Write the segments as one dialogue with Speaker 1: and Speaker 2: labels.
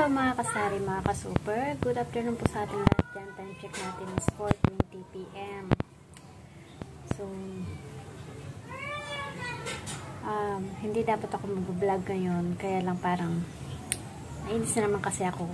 Speaker 1: mga kasari, mga ka-super. Good afternoon po sa ating lahat dyan. Time check natin is 4:20 PM. So, hindi dapat ako mag-vlog ngayon. Kaya lang parang nainis na naman kasi ako.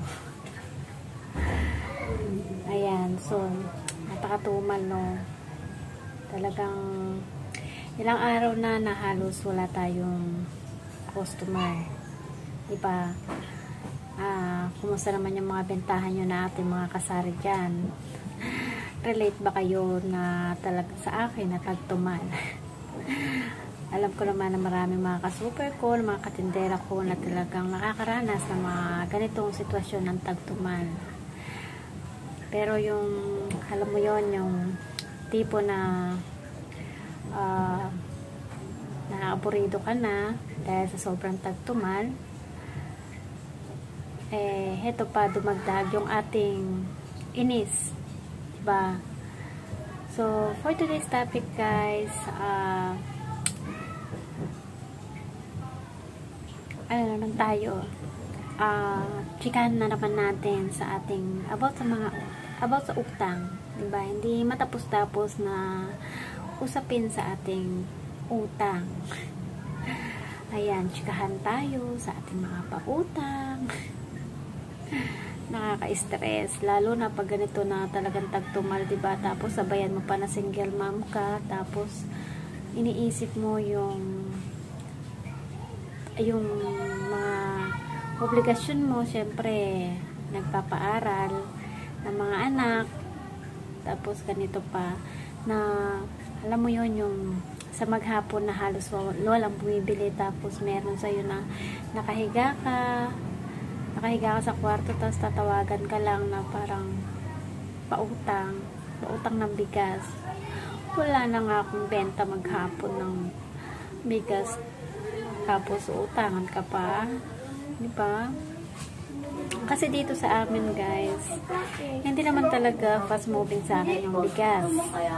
Speaker 1: Ayan. So, napakatumal, no? Talagang ilang araw na halos wala tayong customer. Diba? Kumusta naman yung mga bentahan nyo na ating mga kasari dyan? Relate ba kayo na talaga sa akin na tagtumal? Alam ko naman na maraming mga kasuper ko, mga katindera ko na talagang nakakaranas ng mga ganitong sitwasyon ng tagtumal. Pero yung, alam mo yon, yung tipo na naaburido ka na dahil sa sobrang tagtumal, heto pa dumagdag yung ating inis, diba? So for today's topic, guys, ano naman tayo, chikahan na naman natin sa ating about sa utang, diba? Hindi matapos-tapos na usapin sa ating utang. Ayan, chikahan tayo sa ating mga pautang. Nakaka-stress, lalo na pag ganito na talagang tagtumal, diba? Tapos sabayan mo pa na single mom ka, tapos iniisip mo yung mga obligasyon mo, syempre nagpapaaral ng mga anak, tapos ganito pa na alam mo yon, yung sa maghapon na halos walang bumibili, tapos meron sa'yo na nakahiga ka sa kwarto, tapos tatawagan ka lang na parang pautang ng bigas. Wala na nga akong benta maghapon ng bigas, tapos utangan ka pa, di ba? Kasi dito sa amin, guys, hindi naman talaga fast moving sa akin yung bigas.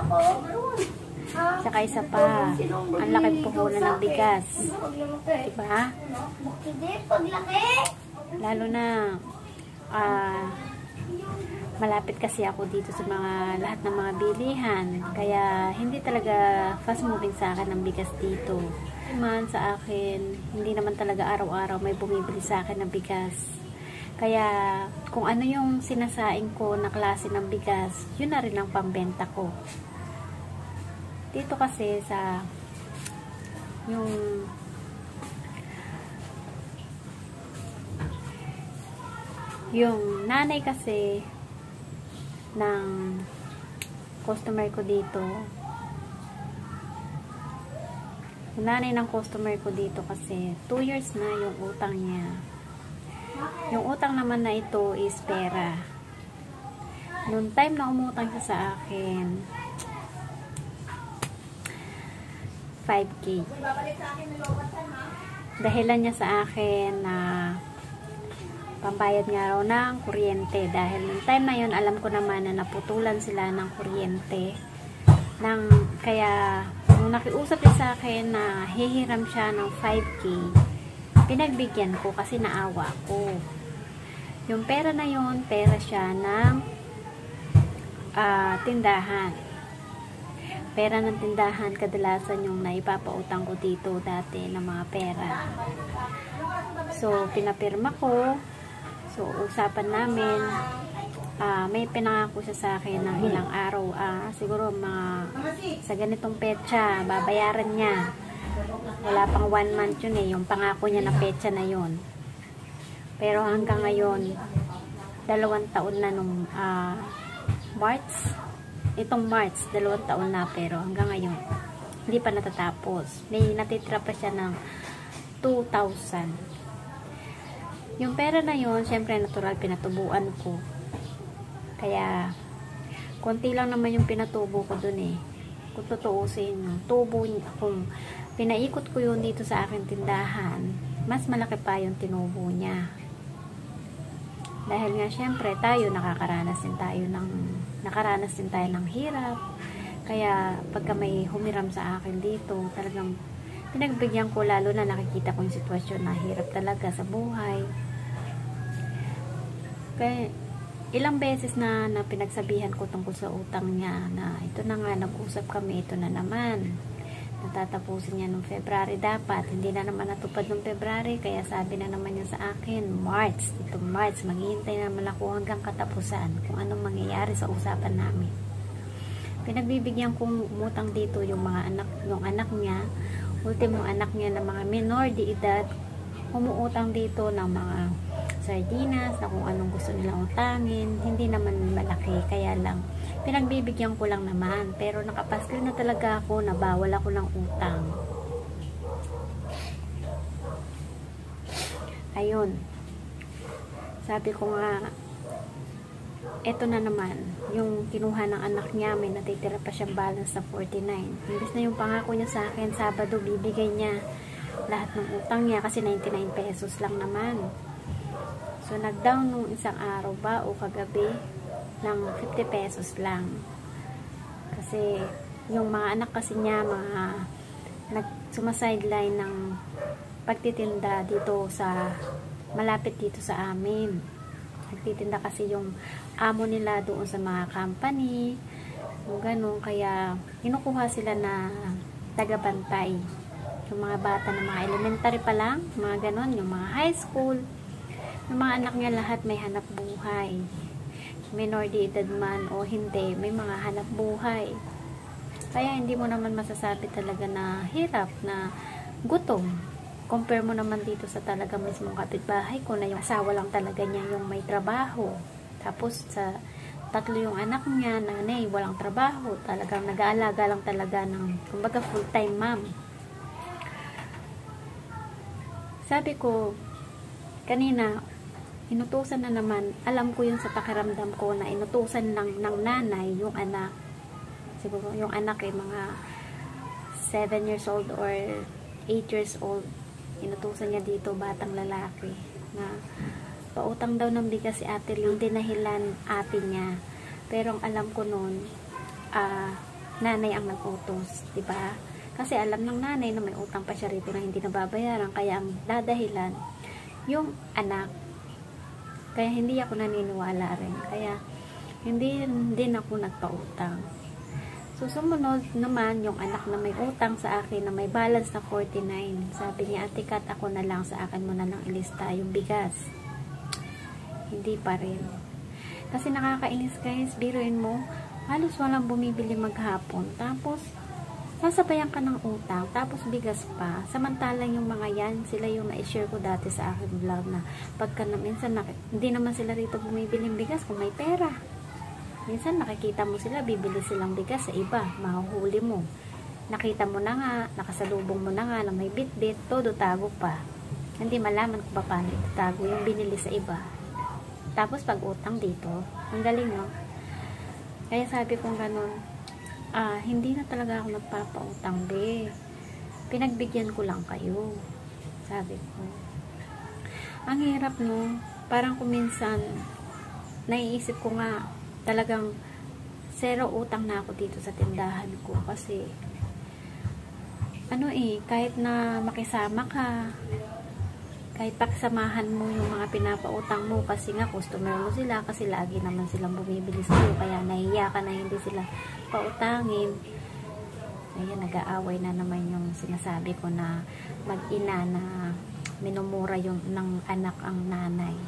Speaker 1: Saka isa pa, ang laki puhunan ng bigas, di ba? Lalo na malapit kasi ako dito sa lahat ng mga bilihan, kaya hindi talaga fast moving sa akin ang bigas dito. Man sa akin, hindi naman talaga araw-araw may bumibili sa akin ng bigas. Kaya kung ano yung sinasaing ko na klase ng bigas, yun na rin ang pambenta ko. Dito kasi sa yung nanay kasi ng customer ko dito, kasi 2 years na yung utang niya. Yung utang naman na ito is pera. Noong time na umutang siya sa akin, 5K. Dahilan niya sa akin na pambayad nga raw ng kuryente, dahil noong time na yun alam ko naman na naputulan sila ng kuryente, kaya nung nakiusap niya sa akin na hihiram siya ng 5K, pinagbigyan ko kasi naawa ko. Yung pera na yun, pera siya ng tindahan. Pera ng tindahan, kadalasan yung naipapautang ko dito dati ng mga pera. So pinapirma ko. So, usapan namin, may pinangako siya sa akin ng ilang araw, siguro sa ganitong petsa, babayaran niya. Wala pang 1 month yun yung pangako niya na petsa na yun. Pero hanggang ngayon, 2 taon na nung itong March, 2 taon na, pero hanggang ngayon, hindi pa natatapos. May natitira pa siya ng 2,000. Yung pera na yun, syempre natural, pinatubuan ko. Kaya, konti lang naman yung pinatubo ko dun Kung tutuusin, yung tubo niya, kung pinaikot ko yun dito sa aking tindahan, mas malaki pa yung tinubo niya. Dahil nga, syempre, nakaranas din tayo ng hirap. Kaya, pagka may humiram sa akin dito, talagang pinagbigyan ko, lalo na nakikita ko yung sitwasyon na hirap talaga sa buhay. Kaya ilang beses na pinagsabihan ko tungkol sa utang niya na ito na nga, nag-usap kami, ito na naman. Natatapusin niya noong February dapat. Hindi na naman natupad noong February, kaya sabi na naman niya sa akin, March, itong March, maghihintay naman ako hanggang katapusan kung anong mangyayari sa usapan namin. Pinagbibigyan kong umutang dito yung anak niya, ultimong anak niya na mga minor de edad, umuutang dito ng mga sardinas na kung anong gusto nilang utangin, hindi naman malaki, kaya lang pinagbibigyan ko lang naman, pero nakapaskil na talaga ako na bawal ako ng utang. Ayun, sabi ko nga, eto na naman yung kinuha ng anak niya, may natitira pa siyang balance na 49, imbis na yung pangako niya sa akin Sabado bibigay niya lahat ng utang niya kasi 99 pesos lang naman. So, nag-down nung isang araw ba o kagabi ng 50 pesos lang. Kasi, yung mga anak kasi niya, sumaside-line ng pagtitinda dito malapit dito sa amin. Nagtitinda kasi yung amo nila doon sa mga company, yung ganun. Kaya, kinukuha sila na tagabantay. Yung mga bata na mga elementary pa lang, mga ganun, yung mga high school, yung mga anak niya lahat may hanap buhay. Minor de edad man o hindi, may mga hanap buhay. Kaya hindi mo naman masasabi talaga na hirap, na gutom. Compare mo naman dito sa talaga mismong kapitbahay ko na yung asawa lang talaga niya yung may trabaho. Tapos sa 3 yung anak niya, nanay, walang trabaho. Talagang nag-aalaga lang talaga ng, kumbaga, full-time mom. Sabi ko, kanina, inutusan na naman, alam ko yun sa pakiramdam ko na inutusan ng nanay yung anak. Siguro yung anak ay mga 7 years old or 8 years old. Inutusan niya dito, batang lalaki, na pautang daw ng bigas si ate, yung dinahilan ate niya. Pero ang alam ko nun, nanay ang nag-utos, diba? Kasi alam ng nanay na may utang pa siya rito na hindi nababayaran, kaya ang dadahilan yung anak. Kaya hindi ako naniniwala rin. Kaya hindi din ako nagpautang. So sumunod naman yung anak na may utang sa akin na may balance na 49. Sabi niya, Ate Kat, ako na lang, sa akin mo na lang ilista yung bigas. Hindi pa rin. Kasi nakakainis guys, biruin mo, halos walang bumibili maghapon. Tapos sasabayan ka ng utang, tapos bigas pa. Samantalang yung mga yan, sila yung na-share ko dati sa aking vlog na pagka na minsan, hindi naman sila rito bumibiling bigas kung may pera. Minsan nakikita mo sila, bibili silang bigas sa iba, mahuhuli mo. Nakita mo na nga, nakasalubong mo na nga na may bit-bit, todo tago pa. Hindi malaman kung paano itago yung binili sa iba. Tapos pag utang dito, ang galing no? Kaya sabi kong ganun, hindi na talaga ako nagpapautang, be. Pinagbigyan ko lang kayo. Sabi ko. Ang hirap, no? Parang kuminsan, naiisip ko nga, talagang zero utang na ako dito sa tindahan ko. Kasi, kahit na makisama ka, kahit pakisamahan mo yung mga pinapautang mo, kasi nga customer mo sila, kasi lagi naman silang bumibili sa'yo, kaya nahiya ka na hindi sila pautangin. Ayan, nag-aaway na naman yung sinasabi ko na mag-ina na minumura yung ng anak ang nanay.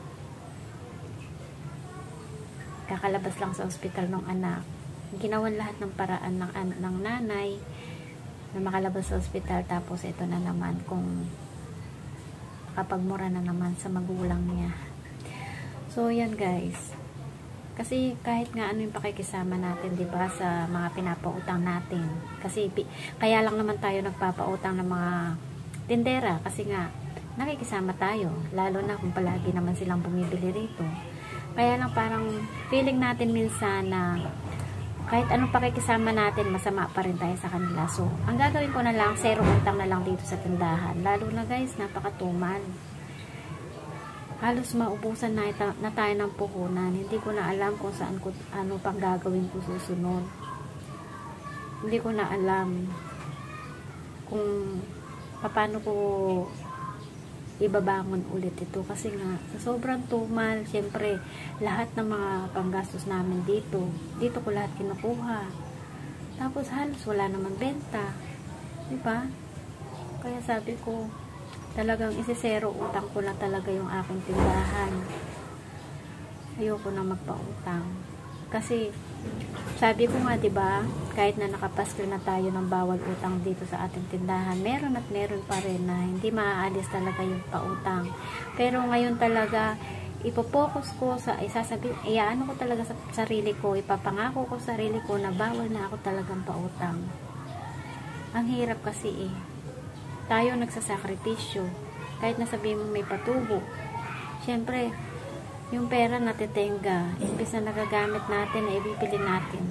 Speaker 1: Kakalabas lang sa ospital ng anak, ginawan lahat ng paraan ng nanay na makalabas sa ospital, tapos ito na naman kung kapagmura na naman sa magulang niya. So yan guys, kasi kahit nga ano yung pakikisama natin, diba, sa mga pinapautang natin, kasi kaya lang naman tayo nagpapautang ng mga tindera, kasi nga nakikisama tayo, lalo na kung palagi naman silang bumibili rito. Kaya lang parang feeling natin minsan na kahit anong pakikisama natin, masama pa rin tayo sa kanila. So, ang gagawin ko na lang, zero utang na lang dito sa tindahan. Lalo na guys, napakatumal. Halos maubusan na tayo ng puhunan. Hindi ko na alam kung ano pang gagawin ko susunod. Hindi ko na alam kung paano ko ibabangon ulit ito. Kasi nga, sa sobrang tumal, syempre, lahat ng mga panggastos namin dito ko lahat kinukuha. Tapos halos wala naman benta. Diba? Kaya sabi ko, talagang isisero utang ko na talaga yung aking tindahan. Ayoko na magpautang. Kasi, sabi ko nga, diba, kahit na nakapasko na tayo ng bawal utang dito sa ating tindahan, meron at meron pa rin na hindi maaalis talaga yung pautang. Pero ngayon talaga, ipopokus ko sa, iaano ko talaga sa sarili ko, ipapangako ko sa sarili ko na bawal na ako talagang pautang. Ang hirap kasi tayo nagsasakripisyo. Kahit na sabihin mo may patubo. Siyempre, yung pera natitenga, imbis na nagagamit natin, na ibibili natin.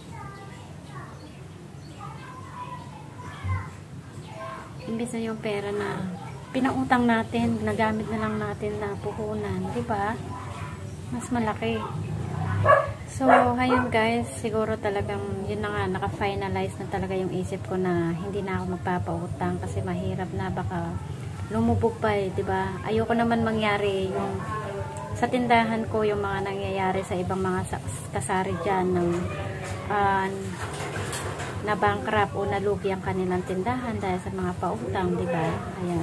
Speaker 1: Imbis na yung pera na pinautang natin, nagamit na lang natin na puhunan, di ba? Mas malaki. So, ngayon guys, siguro talagang yun na nga, naka-finalize na talaga yung isip ko na hindi na ako magpapautang kasi mahirap na, baka lumubog pa di ba? Ayoko naman mangyari yung sa tindahan ko yung mga nangyayari sa ibang mga kasari dyan ng na bankrupt o nalugi ang kanilang tindahan dahil sa mga pautang, di ba? Ayan,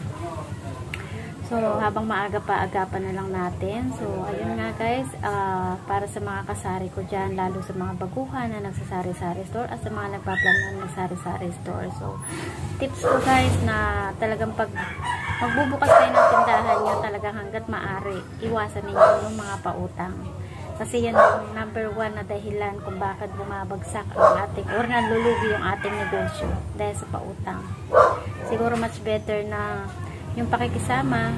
Speaker 1: so habang maaga pa, agapan na lang natin. So ayun nga guys, para sa mga kasari ko dyan, lalo sa mga baguhan na nagsasari-sari store at sa mga nagpaplano ng nagsari-sari store. So tips ko guys na talagang pag magbubukas kayo ng tindahan nyo, talagang hanggat maaari, iwasan ninyo yung mga pautang. Kasi yan ang number 1 na dahilan kung bakit bumabagsak ang ating, or nalulugi yung ating negosyo dahil sa pautang. Siguro much better na yung pakikisama,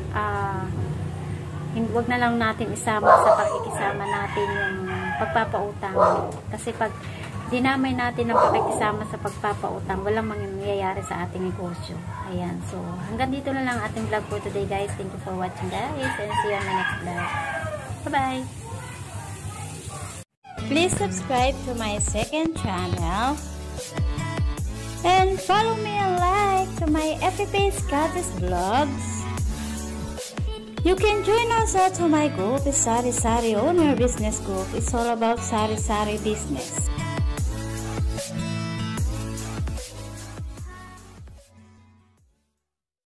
Speaker 1: huwag na lang natin isama sa pakikisama natin yung pagpapautang. Kasi pag dinamay natin ang pakikisama sa pagpapautang, walang mangyayari sa ating negosyo. Ayan. So, hanggang dito na lang ating vlog for today, guys. Thank you for watching, guys. And see you on my next vlog. Bye-bye! Please subscribe to my second channel. And follow me and like to my FB page, Katis Vlogs. You can join us to my group, Sari Sari Owner Business Group. It's all about Sari Sari business.